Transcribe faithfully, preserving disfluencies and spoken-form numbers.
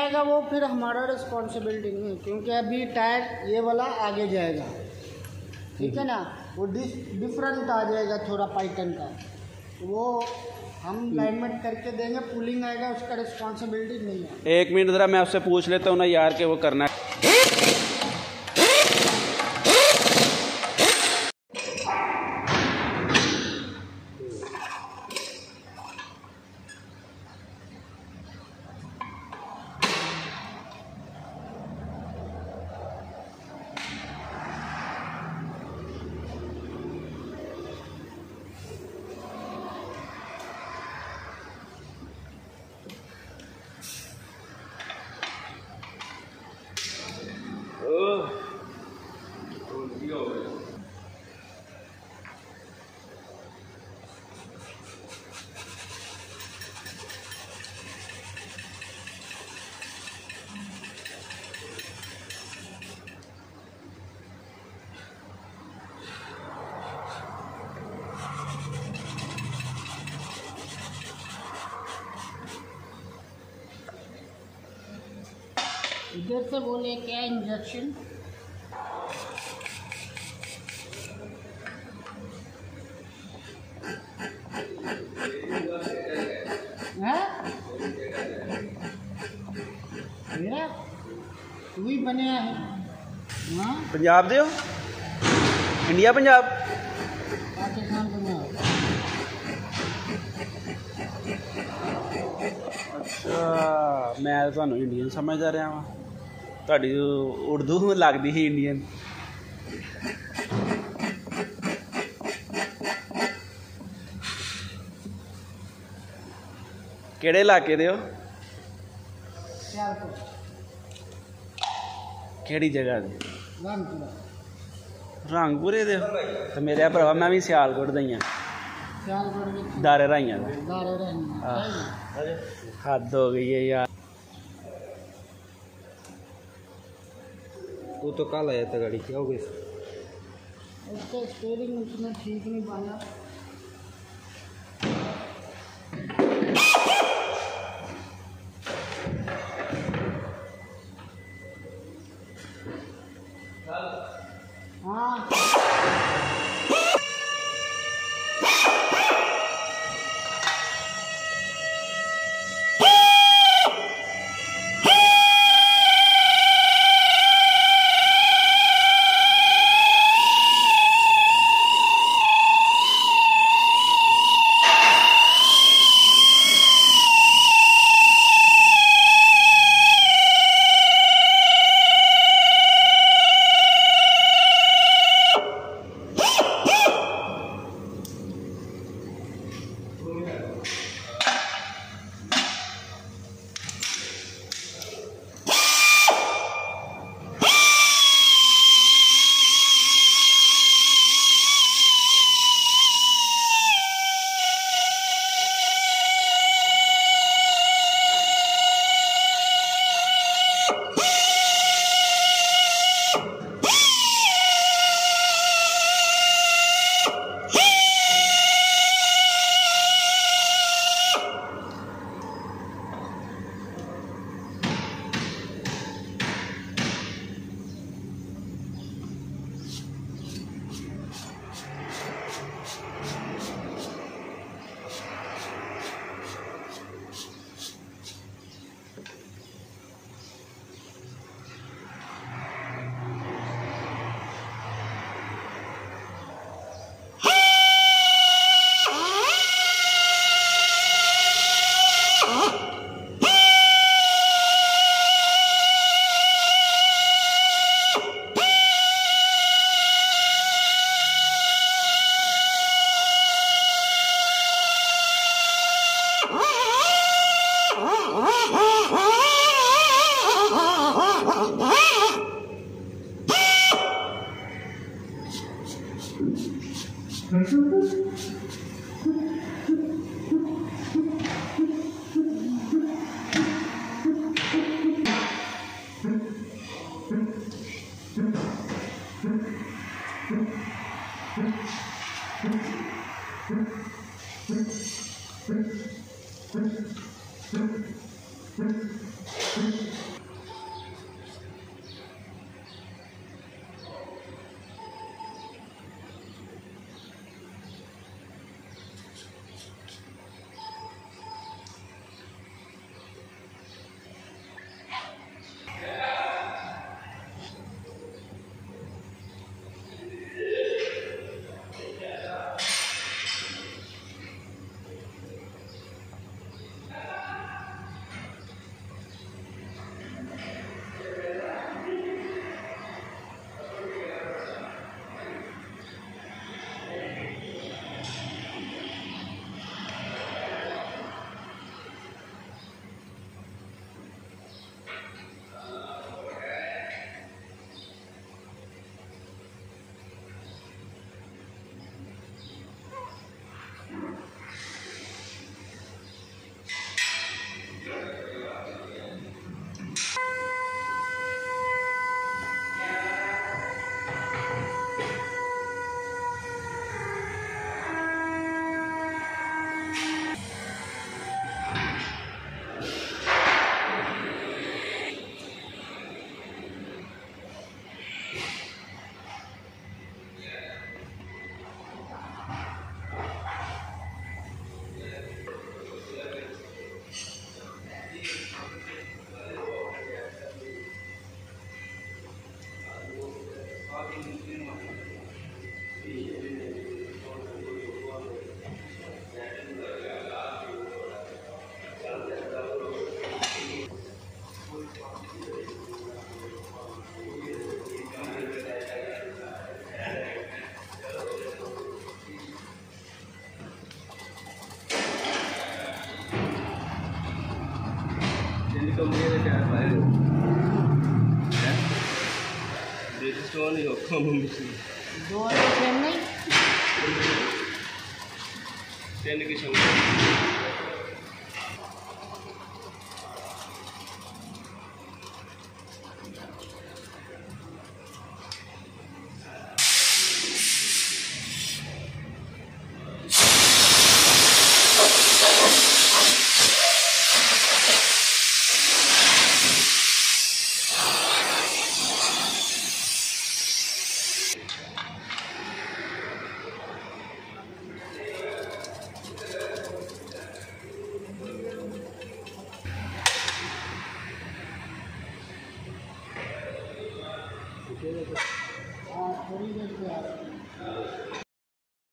जाएगा वो फिर हमारा रिस्पॉन्सिबिलिटी नहीं है, क्योंकि अभी टायर ये वाला आगे जाएगा, ठीक है ना, वो डिफरेंट आ जाएगा थोड़ा पाइटन का, वो हम लाइनमेंट करके देंगे, पुलिंग आएगा उसका रिस्पॉन्सिबिलिटी नहीं है। एक मिनट ज़रा मैं आपसे पूछ लेता हूँ ना यार कि वो करना है। इधर से बोले क्या इंजेक्शन, मेरा तू ही बने है। हाँ पंजाब दे हो, इंडिया पंजाब पाकिस्तान बने। अच्छा मैं तो इंडियन समझदा रहा वा, ਤੁਹਾਡੀ ਉਰਦੂ ਲੱਗਦੀ ਸੀ ਇੰਡੀਅਨ। ਕਿਹੜੇ ਇਲਾਕੇ ਦੇ ਹੋ? ਕਿਹੜੀ ਜਗ੍ਹਾ ਦੇ? ਰੰਗਪੁਰਾ। ਰੰਗਪੁਰੇ ਦੇ ਹੋ? ਤੇ ਮੇਰੇ ਭਰਾਵਾ ਮੈਂ ਵੀ ਸਿਆਲਕੋਟ ਦਾ ਹੀ ਹਾਂ। ਸਿਆਲਕੋਟ ਵਿੱਚ ਦਾਰੇ ਰਾਈਆਂ ਦਾ। ਦਾਰੇ ਰਾਈਆਂ। हद हो गई है यार। वो तो कल आया था गाड़ी, क्या हो गई? उसका स्टीयरिंग उसमें ठीक नहीं बना। हाँ Thank you. कंपनी के टायर पाए हो स्टोन ही हो कम दो वाले सेम नहीं टेन की संख्या हाँ थोड़ी देर से आ रहा है।